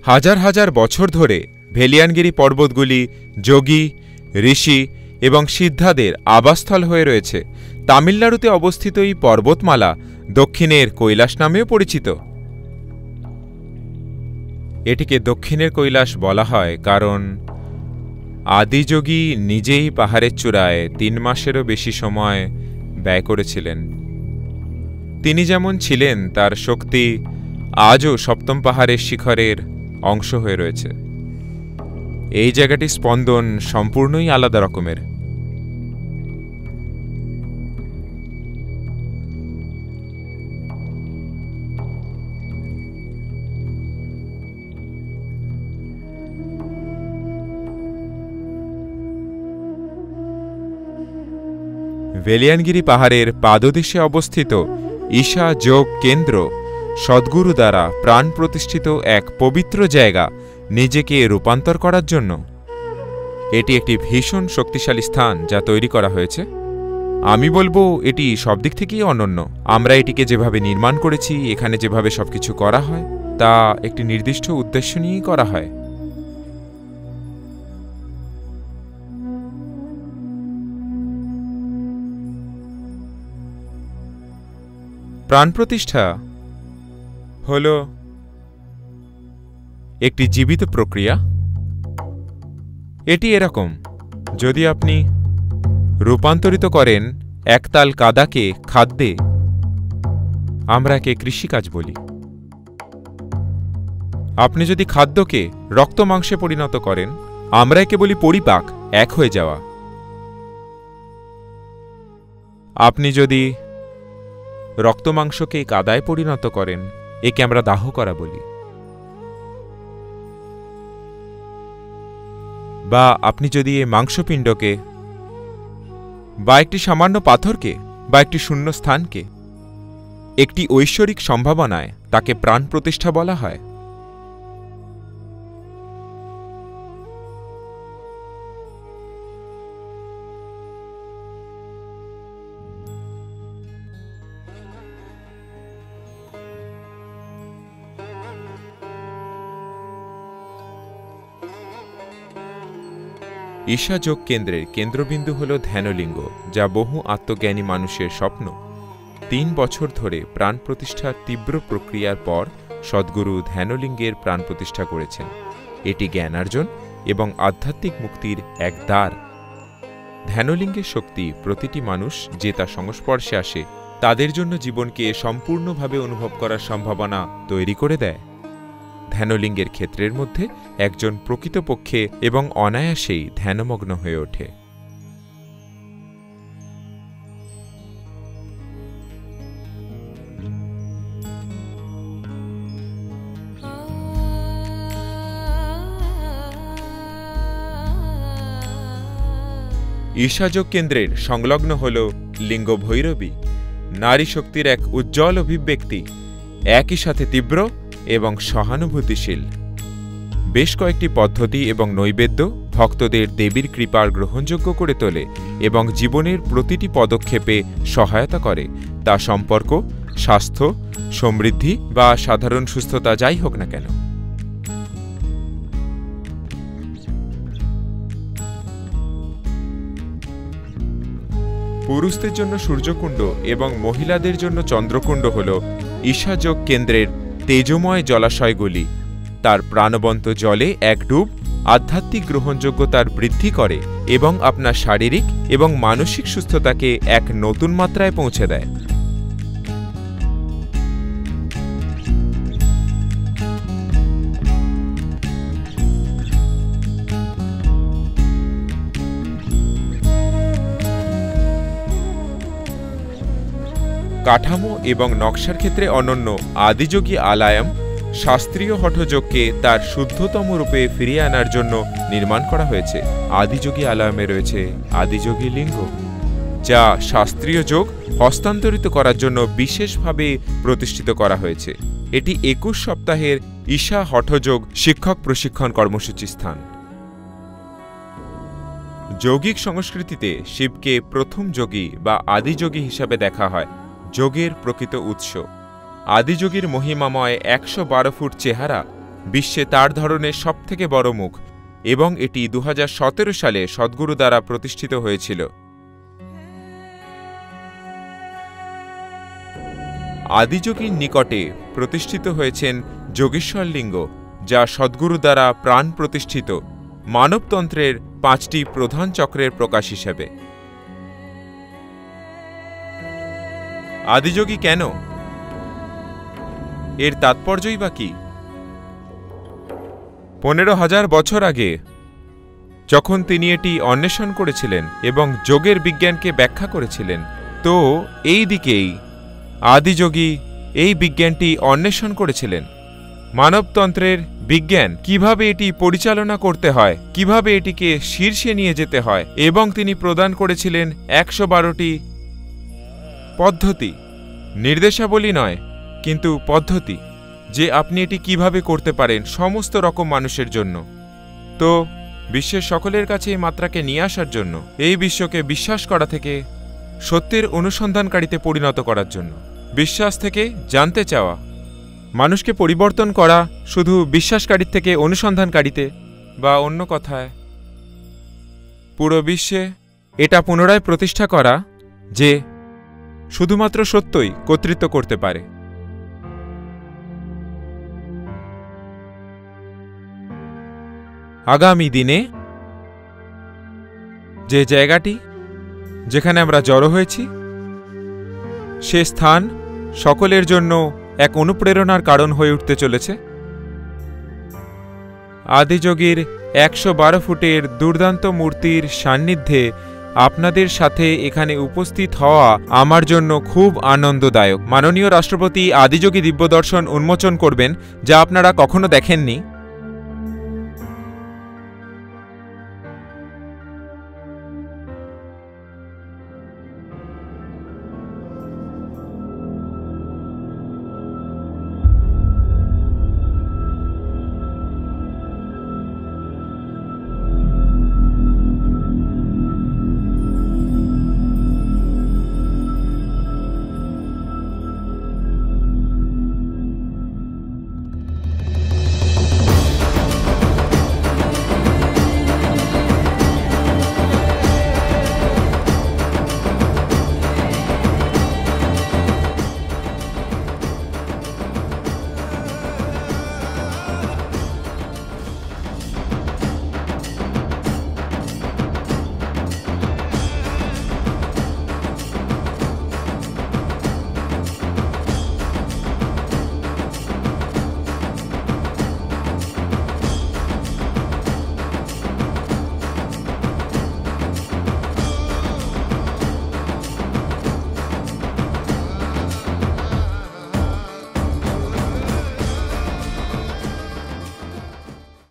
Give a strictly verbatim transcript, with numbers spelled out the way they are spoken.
হাজার হাজার বছর ধরে ভেলিয়ানগিরি পর্বতগুলি যোগী, ঋষি এবং সিদ্ধাদের আবাসস্থল হয়ে রয়েছে। তামিলনাড়ুতে অবস্থিত এই পর্বতমালা দক্ষিণের কৈলাস নামেও পরিচিত। এটিকে দক্ষিণের কৈলাস বলা হয় কারণ আদিযোগী নিজেই পাহাড়ের চূড়ায় তিন মাসেরও বেশি সময় ব্যয় করেছিলেন। তিনি যেমন ছিলেন, তার শক্তি আজও সপ্তম পাহাড়ের শিখরের অংশ হয়ে রয়েছে। এই জায়গাটির স্পন্দন সম্পূর্ণই আলাদা রকমের। ভেলিয়ানগিরি পাহাড়ের পাদদেশে অবস্থিত ঈশা যোগ কেন্দ্র সদ্গুরু দ্বারা প্রাণ প্রতিষ্ঠিত এক পবিত্র জায়গা নিজেকে রূপান্তর করার জন্য। এটি একটি ভীষণ শক্তিশালী স্থান যা তৈরি করা হয়েছে। আমি বলবো এটি সব দিক থেকেই অনন্য। আমরা এটিকে যেভাবে নির্মাণ করেছি, এখানে যেভাবে সবকিছু করা হয়, তা একটি নির্দিষ্ট উদ্দেশ্য নিয়েই করা হয়। প্রাণ প্রতিষ্ঠা হল একটি জীবিত প্রক্রিয়া। এটি এরকম, যদি আপনি রূপান্তরিত করেন একতাল কাদাকে খাদ্যে, আমরা একে কৃষিকাজ বলি। আপনি যদি খাদ্যকে রক্ত মাংসে পরিণত করেন, আমরা একে বলি পরিপাক, এক হয়ে যাওয়া। আপনি যদি রক্ত মাংসকে কাদায় পরিণত করেন, একে আমরা দাহ করা বলি। বা আপনি যদি এই মাংসপিণ্ডকে বা একটি সামান্য পাথরকে বা একটি শূন্য স্থানকে একটি ঐশ্বরিক সম্ভাবনায়, তাকে প্রাণ প্রতিষ্ঠা বলা হয়। ঈশা যোগ কেন্দ্রের কেন্দ্রবিন্দু হল ধ্যানলিঙ্গ, যা বহু আত্মজ্ঞানী মানুষের স্বপ্ন। তিন বছর ধরে প্রাণ প্রতিষ্ঠার তীব্র প্রক্রিয়ার পর সদ্গুরু ধ্যানলিঙ্গের প্রাণ প্রতিষ্ঠা করেছেন। এটি জ্ঞানার্জন এবং আধ্যাত্মিক মুক্তির এক দ্বার। ধ্যানলিঙ্গের শক্তি প্রতিটি মানুষ যে তার সংস্পর্শে আসে, তাদের জন্য জীবনকে সম্পূর্ণভাবে অনুভব করার সম্ভাবনা তৈরি করে দেয়। ধ্যানলিঙ্গের ক্ষেত্রের মধ্যে একজন প্রকৃতপক্ষে এবং অনায়াসেই ধ্যানমগ্ন হয়ে ওঠে। ঈশাযোগ কেন্দ্রের সংলগ্ন হল লিঙ্গ ভৈরবী, নারী শক্তির এক উজ্জ্বল অভিব্যক্তি, একই সাথে তীব্র এবং সহানুভূতিশীল। বেশ কয়েকটি পদ্ধতি এবং নৈবেদ্য ভক্তদের দেবীর কৃপার গ্রহণযোগ্য করে তোলে এবং জীবনের প্রতিটি পদক্ষেপে সহায়তা করে, তা সম্পর্ক, স্বাস্থ্য, সমৃদ্ধি বা সাধারণ সুস্থতা যাই হোক না কেন। পুরুষদের জন্য সূর্যকুণ্ড এবং মহিলাদের জন্য চন্দ্রকুণ্ড হল ঈশাযোগ কেন্দ্রের তেজময় জলাশয়গুলি। তার প্রাণবন্ত জলে এক ডুব আধ্যাত্মিক গ্রহণযোগ্যতার বৃদ্ধি করে এবং আপনার শারীরিক এবং মানসিক সুস্থতাকে এক নতুন মাত্রায় পৌঁছে দেয়। কাঠামো এবং নকশার ক্ষেত্রে অনন্য আদিযোগী আলায়াম শাস্ত্রীয় হঠযোগকে তার শুদ্ধতম রূপে ফিরিয়ে আনার জন্য নির্মাণ করা হয়েছে। আদিযোগী আলায়ামে রয়েছে আদিযোগী লিঙ্গ, যা শাস্ত্রীয় যোগ হস্তান্তরিত করার জন্য বিশেষভাবে প্রতিষ্ঠিত করা হয়েছে। এটি একুশ সপ্তাহের ঈশা হঠযোগ শিক্ষক প্রশিক্ষণ কর্মসূচি স্থান। যৌগিক সংস্কৃতিতে শিবকে প্রথম যোগী বা আদিযোগী হিসাবে দেখা হয়, যোগের প্রকৃত উৎস। আদিযোগীর মহিমাময় একশো বারো ফুট চেহারা বিশ্বে তার ধরনের সবথেকে বড় মুখ, এবং এটি দু হাজার সতেরো সালে সদ্গুরু দ্বারা প্রতিষ্ঠিত হয়েছিল। আদিযোগীর নিকটে প্রতিষ্ঠিত হয়েছেন যোগেশ্বর লিঙ্গ, যা সদ্গুরু দ্বারা প্রাণ প্রতিষ্ঠিত মানবতন্ত্রের পাঁচটি প্রধান চক্রের প্রকাশ হিসেবে। আদিযোগী কেন? এর তাৎপর্যই বা কি? পনেরো হাজার বছর আগে যখন তিনি এটি অন্বেষণ করেছিলেন এবং যোগের বিজ্ঞানকে ব্যাখ্যা করেছিলেন, তো এই দিকেই আদিযোগী এই বিজ্ঞানটি অন্বেষণ করেছিলেন। মানবতন্ত্রের বিজ্ঞান, কিভাবে এটি পরিচালনা করতে হয়, কিভাবে এটিকে শীর্ষে নিয়ে যেতে হয়, এবং তিনি প্রদান করেছিলেন একশো বারোটি পদ্ধতি, নির্দেশাবলী নয় কিন্তু পদ্ধতি, যে আপনি এটি কিভাবে করতে পারেন সমস্ত রকম মানুষের জন্য। তো বিশ্বের সকলের কাছে এই মাত্রাকে নিয়ে আসার জন্য, এই বিশ্বকে বিশ্বাস করা থেকে সত্যের অনুসন্ধানকারীতে পরিণত করার জন্য, বিশ্বাস থেকে জানতে চাওয়া, মানুষকে পরিবর্তন করা শুধু বিশ্বাসকারীর থেকে অনুসন্ধানকারীতে, বা অন্য কথায় পুরো বিশ্বে এটা পুনরায় প্রতিষ্ঠা করা যে শুধুমাত্র সত্যই কর্তৃত্ব করতে পারে। আগামী দিনে যে জায়গাটি যেখানে আমরা জড়ো হয়েছি, সে স্থান সকলের জন্য এক অনুপ্রেরণার কারণ হয়ে উঠতে চলেছে। আদিযোগীর একশো বারো ফুটের দুর্দান্ত মূর্তির সান্নিধ্যে আপনাদের সাথে এখানে উপস্থিত হওয়া আমার জন্য খুব আনন্দদায়ক। মাননীয় রাষ্ট্রপতি আদিযোগী দিব্যদর্শন উন্মোচন করবেন, যা আপনারা কখনো দেখেননি।